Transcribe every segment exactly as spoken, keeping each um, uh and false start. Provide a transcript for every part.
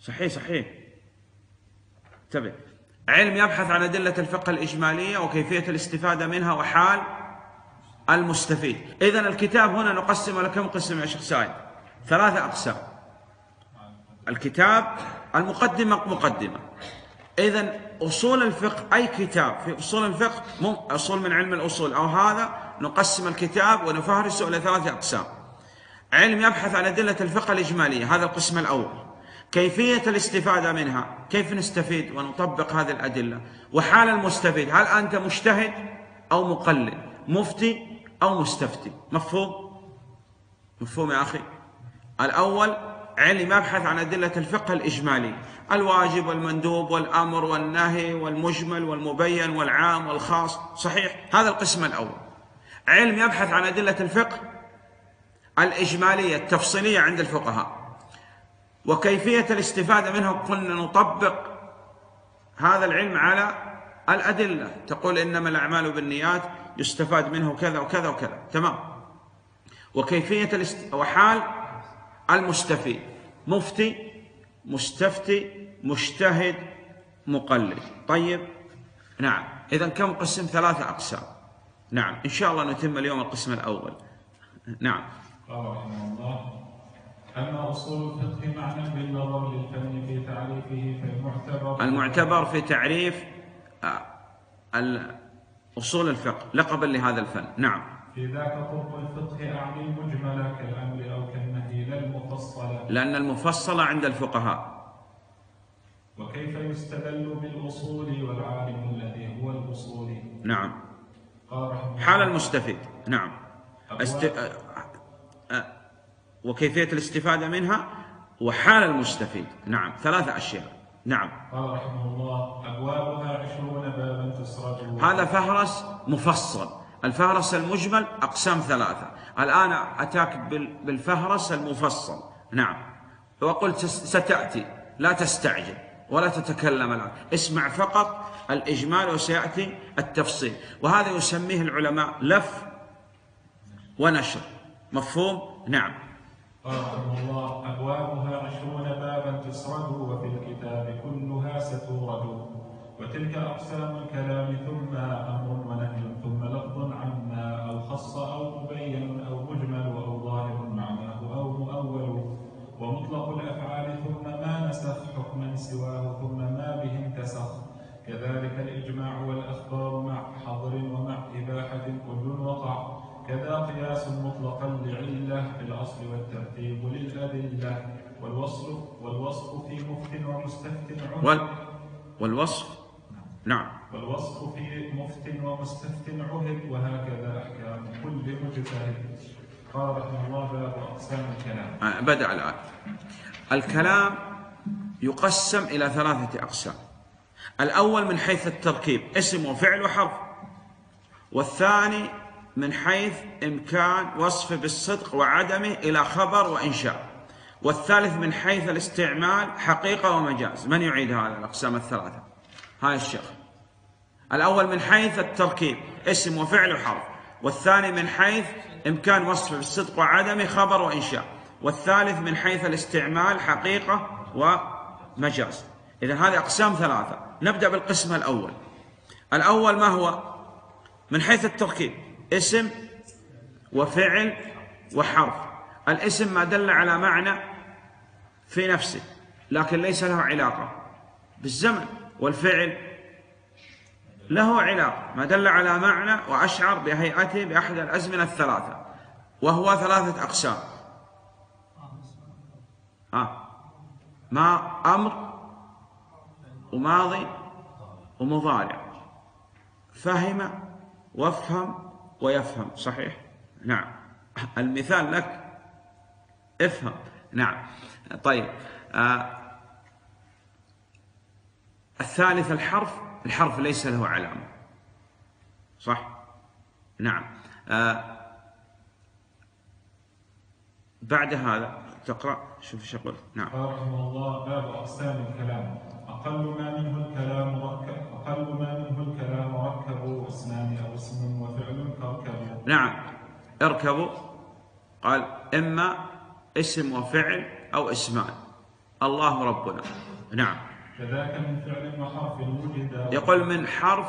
صحيح صحيح. انتبه. علم يبحث عن أدلة الفقه الإجمالية وكيفية الاستفادة منها وحال المستفيد. إذن الكتاب هنا نقسم على كم قسم يا شيخ سعيد؟ ثلاثة أقسام. الكتاب المقدمة مقدمة. إذن أصول الفقه، أي كتاب في أصول الفقه، أصول من علم الأصول أو هذا، نقسم الكتاب ونفهرسه إلى ثلاثة أقسام. علم يبحث عن أدلة الفقه الإجمالية، هذا القسم الأول. كيفية الاستفادة منها، كيف نستفيد ونطبق هذه الأدلة، وحال المستفيد، هل أنت مجتهد أو مقلد، مفتي أو مستفتي. مفهوم؟ مفهوم يا أخي؟ الأول علم يبحث عن أدلة الفقه الإجمالي، الواجب والمندوب والأمر والنهي والمجمل والمبين والعام والخاص. صحيح؟ هذا القسم الأول. علم يبحث عن أدلة الفقه الإجمالية التفصيلية عند الفقهاء وكيفية الاستفادة منها. قلنا نطبق هذا العلم على الأدلة، تقول إنما الأعمال بالنيات، يستفاد منه كذا وكذا وكذا، تمام. وكيفية الاست... وحال المستفيد، مفتي، مستفتي، مجتهد، مقلد. طيب، نعم. إذن كم قسم؟ ثلاثة أقسام. نعم، إن شاء الله نتم اليوم القسم الأول. نعم. قال رحمه الله: أما أصول الفقه معنى بالنظر للفن في تعريفه فالمعتبر المعتبر في تعريف أصول الفقه لقبا لهذا الفن. نعم. في ذاك طرق الفقه أعني مجملة كالأمر أو كالنهي لا المفصلة، لأن المفصلة عند الفقهاء. وكيف يستدل بالأصول والعالم الذي هو الأصول. نعم. قال رحمه الله: حال المستفيد. نعم. است... وكيفية الاستفادة منها وحال المستفيد. نعم، ثلاثة أشياء. نعم. قال رحمه الله: أبوابها عشرون بابا تسرد. هذا فهرس مفصل. الفهرس المجمل أقسام ثلاثة، الآن أتاك بالفهرس المفصل. نعم. وقلت ستأتي، لا تستعجل ولا تتكلم الآن، اسمع فقط الإجمال وسيأتي التفصيل. وهذا يسميه العلماء لف ونشر. مفهوم؟ نعم. قال رحمه الله: أبوابها عشرون بابا تسرد وفي الكتاب كلها ستورد، وتلك أقسام الكلام ثم أمر ونهي ثم لفظ عما أو خص أو مبين أو مجمل أو ظاهر معناه أو مؤول، ومطلق الأفعال ثم ما نسخ حكما سواه ثم ما به انتسخ، كذلك الإجماع والأخبار مع حظر ومع إباحة كل وقع، كذا قياس مطلقا لعلة في الأصل والترتيب للأدلة، والوصف والوصف في مفت ومستفت عهد. والوصف نعم. والوصف في مفت ومستفت عهد، وهكذا أحكام كل مجتهد. قال رحمه الله: باب أقسام الكلام. بدأ الآن. الكلام يقسم إلى ثلاثة أقسام. الأول من حيث التركيب، اسم وفعل وحرف. والثاني من حيث إمكان وصف بالصدق وعدمه إلى خبر وإنشاء. والثالث من حيث الاستعمال حقيقة ومجاز. من يعيد هذه الأقسام الثلاثة؟ هاي الشيخ. الأول من حيث التركيب، اسم وفعل وحرف. والثاني من حيث إمكان وصف بالصدق وعدمه خبر وإنشاء. والثالث من حيث الاستعمال حقيقة ومجاز. إذن هذه أقسام ثلاثة. نبدأ بالقسم الأول. الأول ما هو؟ من حيث التركيب، اسم وفعل وحرف. الاسم ما دل على معنى في نفسه لكن ليس له علاقة بالزمن، والفعل له علاقة، ما دل على معنى وأشعر بهيئته بأحد الأزمنة الثلاثة، وهو ثلاثة أقسام. آه. ما أمر وماضي ومضارع. فهم وافهم ويفهم. صحيح؟ نعم. المثال لك، افهم. نعم. طيب. آه. الثالث الحرف. الحرف ليس له علامة. صح؟ نعم. آه. بعد هذا تقرأ. شوف ايش يقول. نعم. قال رحمه الله: باب أقسام الكلام. أقل ما منه الكلام ركب أقل ما منه الكلام ركب اسمان أو اسم وفعل كركب. نعم. اركبوا. قال إما اسم وفعل أو اسمان الله ربنا. نعم. كذاك من فعل وحرف وجد. يقول من حرف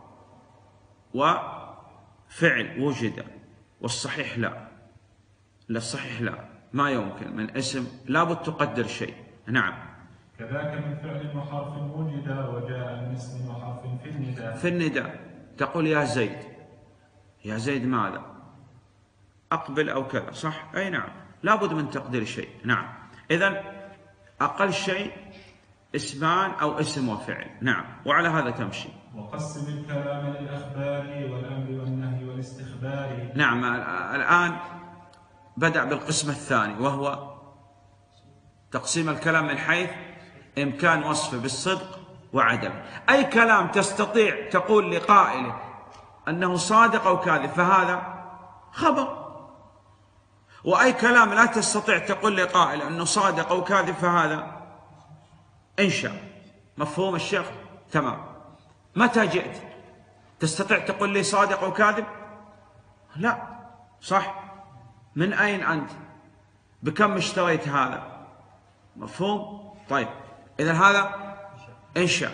وفعل وجد، والصحيح لا، لا الصحيح لا، ما يمكن. من اسم لابد تقدر شيء. نعم. كذاك من فعل وحرف وجد وجاء من اسم وحرف في النداء. في النداء تقول يا زيد، يا زيد ماذا؟ أقبل أو كذا، صح؟ أي نعم، لابد من تقدير شيء. نعم. إذن أقل شيء اسمان أو اسم وفعل. نعم. وعلى هذا تمشي. وقسم الكلام للأخبار والأمر والنهي والاستخبار. نعم. الآن بدأ بالقسم الثاني، وهو تقسيم الكلام من حيث إمكان وصفه بالصدق وعدم. أي كلام تستطيع تقول لقائله أنه صادق أو كاذب فهذا خبر، وأي كلام لا تستطيع تقول لقائله أنه صادق أو كاذب فهذا إنشاء. مفهوم الشيخ؟ تمام. متى جئت تستطيع تقول لي صادق أو كاذب؟ لا، صح؟ من أين أنت؟ بكم اشتريت هذا؟ مفهوم؟ طيب، إذن هذا إنشاء.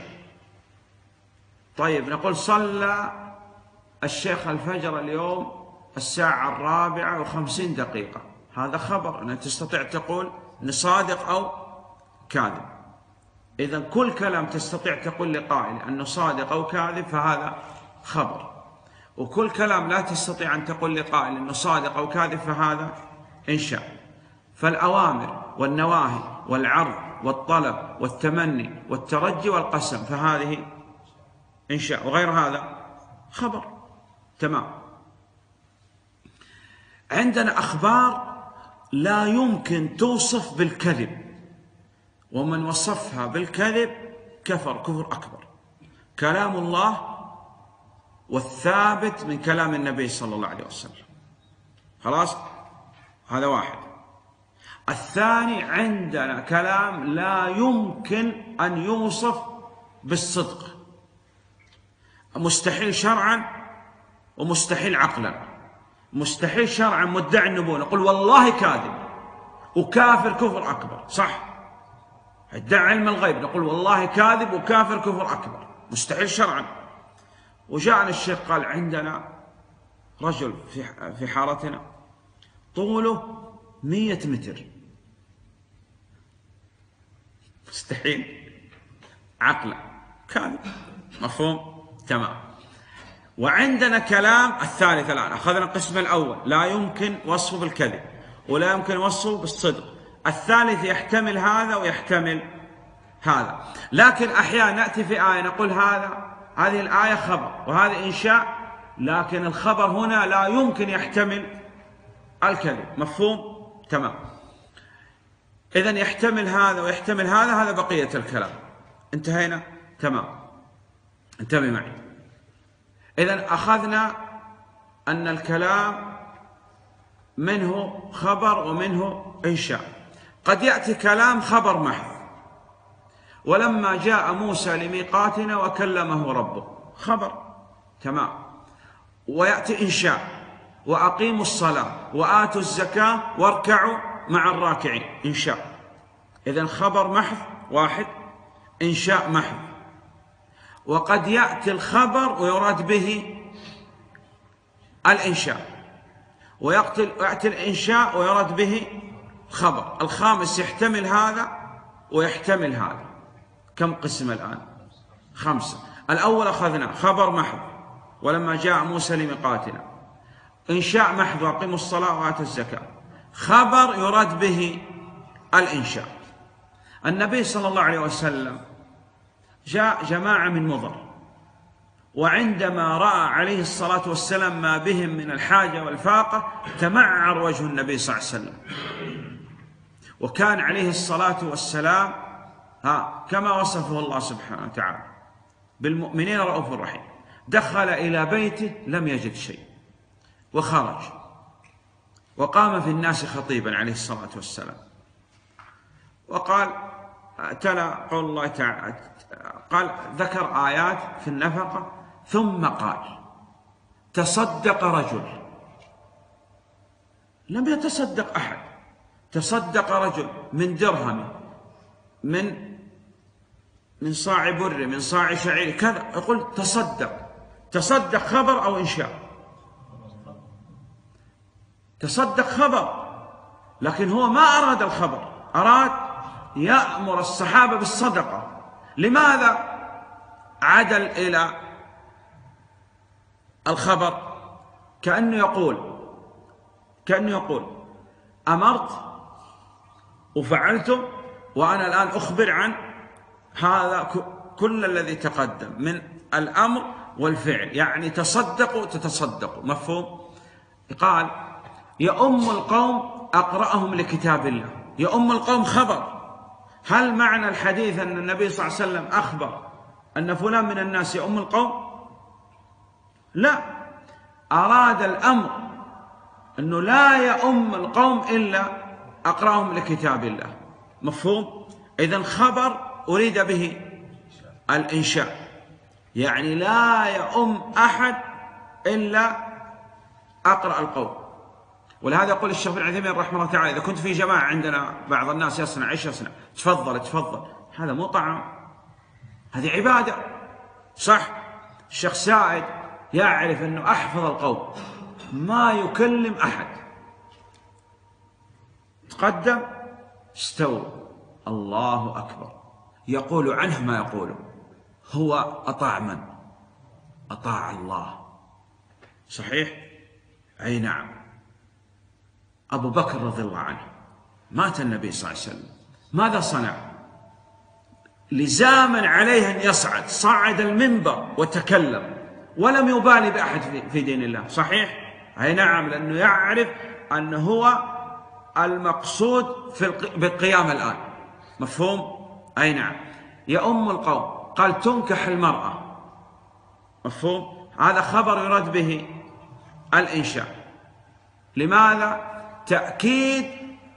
طيب، نقول صلى الشيخ الفجر اليوم الساعة الرابعة وخمسين دقيقة، هذا خبر، أنك تستطيع تقول أنه صادق أو كاذب. إذن كل كلام تستطيع تقول لقائل أنه صادق أو كاذب فهذا خبر، وكل كلام لا تستطيع أن تقول لقائل أنه صادق أو كاذب فهذا إنشاء. فالأوامر والنواهي والعرض والطلب والتمني والترجي والقسم فهذه إنشاء، وغير هذا خبر. تمام. عندنا أخبار لا يمكن توصف بالكذب، ومن وصفها بالكذب كفر كفر أكبر. كلام الله والثابت من كلام النبي صلى الله عليه وسلم، خلاص، هذا واحد. الثاني عندنا كلام لا يمكن أن يوصف بالصدق، مستحيل شرعا ومستحيل عقلا. مستحيل شرعا مدعي النبوة نقول والله كاذب، وكافر كفر أكبر، صح؟ ادعى علم الغيب نقول والله كاذب وكافر كفر أكبر، مستحيل شرعا. وجاءنا الشيخ قال عندنا رجل في في حارتنا طوله مئة متر، مستحيل عقلا، كاذب. مفهوم؟ تمام. وعندنا كلام الثالث الآن، أخذنا القسم الأول لا يمكن وصفه بالكذب ولا يمكن وصفه بالصدق، الثالث يحتمل هذا ويحتمل هذا. لكن أحيانا نأتي في آية نقول هذا هذه الآية خبر وهذا إنشاء، لكن الخبر هنا لا يمكن يحتمل الكذب. مفهوم؟ تمام. إذن يحتمل هذا ويحتمل هذا، هذا بقية الكلام. انتهينا؟ تمام. انتبه معي. إذن أخذنا أن الكلام منه خبر ومنه إنشاء. قد يأتي كلام خبر محض، ولما جاء موسى لميقاتنا وكلمه ربه، خبر، تمام. ويأتي إنشاء، وأقيموا الصلاة وآتوا الزكاة واركعوا مع الراكعين، إنشاء. إذن خبر محض واحد، إنشاء محض. وقد يأتي الخبر ويراد به الإنشاء، ويأتي الإنشاء ويراد به خبر. الخامس يحتمل هذا ويحتمل هذا. كم قسم الآن؟ خمسة. الأول أخذنا خبر محض ولما جاء موسى لميقاتنا، إنشاء محض وأقيموا الصلاة وآتوا الزكاة، خبر يراد به الإنشاء. النبي صلى الله عليه وسلم جاء جماعة من مضر، وعندما رأى عليه الصلاة والسلام ما بهم من الحاجة والفاقة تمعر وجه النبي صلى الله عليه وسلم، وكان عليه الصلاة والسلام ها كما وصفه الله سبحانه وتعالى بالمؤمنين رؤوف رحيم. دخل إلى بيته لم يجد شيء وخرج وقام في الناس خطيبا عليه الصلاة والسلام، وقال تلا قول الله تعالى، قال ذكر آيات في النفقة ثم قال تصدق رجل. لم يتصدق أحد، تصدق رجل من درهم من من صاع بر، من صاع شعير كذا، يقول تصدق. تصدق خبر أو إنشاء؟ تصدق خبر، لكن هو ما أراد الخبر، أراد يأمر الصحابة بالصدقة. لماذا عدل إلى الخبر؟ كأنه يقول كأنه يقول أمرت وفعلت، وأنا الآن أخبر عن هذا كل الذي تقدم من الأمر والفعل، يعني تصدقوا تتصدقوا. مفهوم؟ قال يؤم القوم أقرأهم لكتاب الله. يؤم القوم خبر. هل معنى الحديث أن النبي صلى الله عليه وسلم أخبر أن فلان من الناس يؤم القوم؟ لا، أراد الأمر أنه لا يؤم القوم إلا أقرأهم لكتاب الله. مفهوم؟ إذن خبر أريد به الإنشاء، يعني لا يؤم أحد إلا أقرأ القوم. ولهذا يقول الشيخ بن عثيمين رحمه الله تعالى إذا كنت في جماعة عندنا بعض الناس يصنع إيش يصنع؟ تفضل تفضل، هذا مو طعام، هذه عبادة. صح؟ الشيخ سائد يعرف أنه أحفظ القوم، ما يكلم أحد، تقدم استوى الله أكبر، يقول عنه ما يقوله، هو أطاع من؟ أطاع الله. صحيح؟ أي نعم. أبو بكر رضي الله عنه مات النبي صلى الله عليه وسلم، ماذا صنع؟ لزاما عليه أن يصعد، صعد المنبر وتكلم ولم يبالي بأحد في دين الله. صحيح؟ أي نعم، لأنه يعرف أنه هو المقصود في بالقيام الآن. مفهوم؟ أي نعم. يؤم القوم، قال تنكح المرأة. مفهوم؟ هذا خبر يراد به الإنشاء. لماذا؟ تأكيد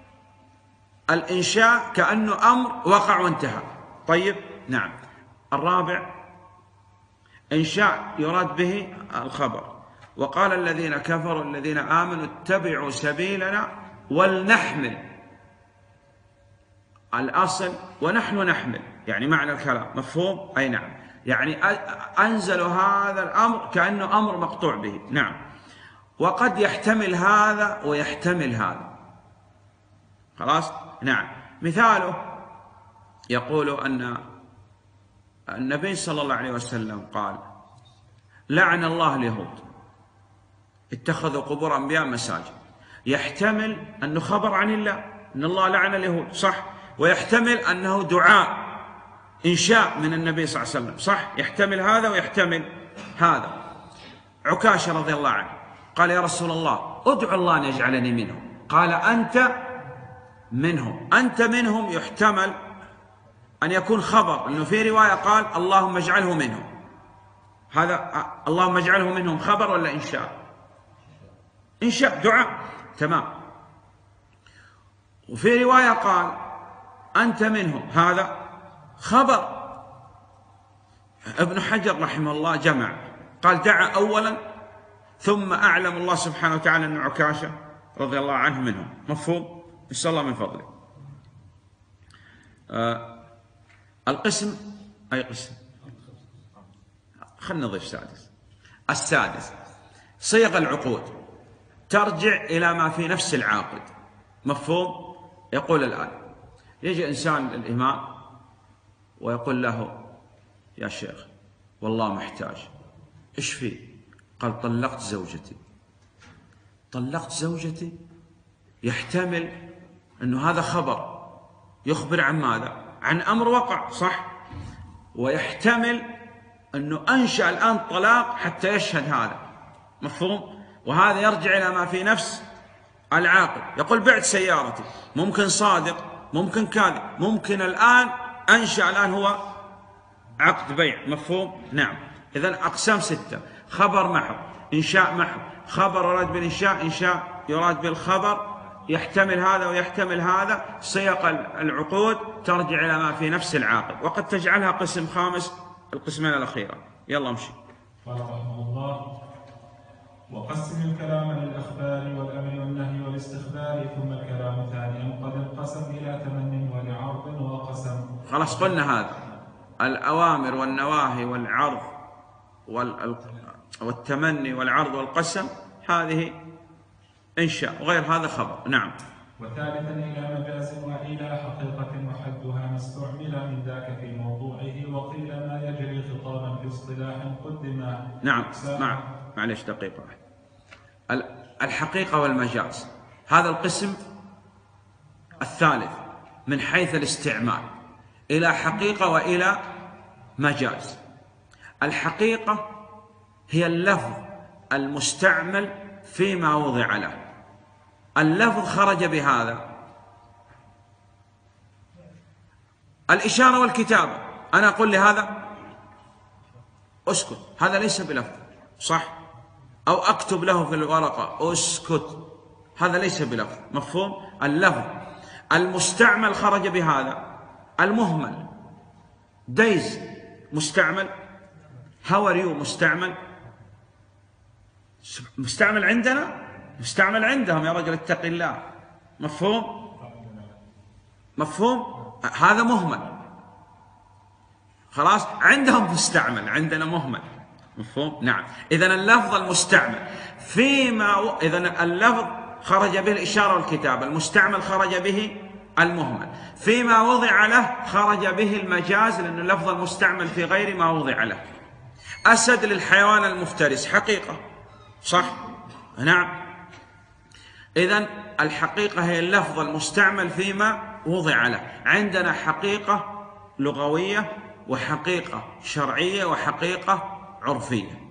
الإنشاء كأنه أمر وقع وانتهى. طيب، نعم. الرابع إنشاء يراد به الخبر. وقال الذين كفروا الذين آمنوا اتبعوا سبيلنا ولنحمل. الأصل ونحن نحمل، يعني معنى الكلام. مفهوم؟ أي نعم، يعني أنزلوا هذا الأمر كأنه أمر مقطوع به. نعم. وقد يحتمل هذا ويحتمل هذا. خلاص؟ نعم. مثاله يقول أن النبي صلى الله عليه وسلم قال لعن الله اليهود اتخذوا قبور أنبياء مساجد. يحتمل أنه خبر عن الله أن الله لعن اليهود، صح؟ ويحتمل أنه دعاء إنشاء من النبي صلى الله عليه وسلم، صح؟ يحتمل هذا ويحتمل هذا. عكاشة رضي الله عنه قال يا رسول الله ادعو الله أن يجعلني منهم. قال أنت منهم. أنت منهم يحتمل أن يكون خبر، أنه في رواية قال اللهم اجعله منهم. هذا اللهم اجعله منهم خبر ولا إنشاء؟ إنشاء، دعاء، تمام. وفي رواية قال أنت منهم، هذا خبر. ابن حجر رحمه الله جمع، قال دعا أولا ثم أعلم الله سبحانه وتعالى أن عكاشة رضي الله عنه منهم. مفهوم؟ نسأل الله من فضله. آه القسم أي قسم؟ خلنا نضيف سادس. السادس صيغ العقود ترجع إلى ما في نفس العاقد. مفهوم؟ يقول الآن يجي إنسان الإمام ويقول له يا شيخ والله محتاج. إيش فيه؟ قال طلقت زوجتي. طلقت زوجتي يحتمل أنه هذا خبر يخبر عن ماذا؟ عن أمر وقع، صح؟ ويحتمل أنه أنشأ الآن طلاق حتى يشهد هذا. مفهوم؟ وهذا يرجع إلى ما في نفس العاقد. يقول بعت سيارتي، ممكن صادق، ممكن كاذب، ممكن الآن أنشأ الآن هو عقد بيع. مفهوم؟ نعم. إذن أقسام ستة: خبر محض، إنشاء محض، خبر يراد بالإنشاء، إنشاء يراد بالخبر، يحتمل هذا ويحتمل هذا. صيغ العقود ترجع إلى ما في نفس العاقد، وقد تجعلها قسم خامس، القسمين الأخيرة. يلا امشي. قال رحمه الله: وقسم الكلام للأخبار والأمر والنهي والاستخبار، ثم الكلام ثانيا قد انقسم إلى تمن ولعرض وقسم. خلاص قلنا هذا الأوامر والنواهي والعرض والتمني والعرض والقسم هذه إنشاء، وغير هذا خبر. نعم. وثالثا إلى مجاز وإلى حقيقة وحدها ما استعمل من ذاك في موضوعه، وقيل ما يجري خطابا في اصطلاح قدم. نعم. مع معلش دقيقة. الحقيقة والمجاز هذا القسم الثالث من حيث الاستعمال، إلى حقيقة وإلى مجاز. الحقيقة هي اللفظ المستعمل فيما وضع له، اللفظ خرج بهذا. الإشارة والكتابة، أنا أقول لهذا أسكت، هذا ليس بلفظ، صح؟ أو أكتب له في الورقة أسكت، هذا ليس بلفظ، مفهوم؟ اللفظ المستعمل خرج بهذا. المهمل دايز مستعمل، هاو ار يو مستعمل، مستعمل عندنا، مستعمل عندهم يا رجل اتق الله، مفهوم؟ مفهوم؟ هذا مهمل، خلاص عندهم مستعمل، عندنا مهمل، مفهوم؟ نعم. إذن اللفظ المستعمل فيما و... إذن اللفظ خرج به الإشارة والكتابة، المستعمل خرج به المهمل، فيما وضع له خرج به المجاز، لأن اللفظ المستعمل في غير ما وضع له. أسد للحيوان المفترس حقيقة، صح؟ نعم. إذن الحقيقة هي اللفظ المستعمل فيما وضع له. عندنا حقيقة لغوية وحقيقة شرعية وحقيقة عرفية.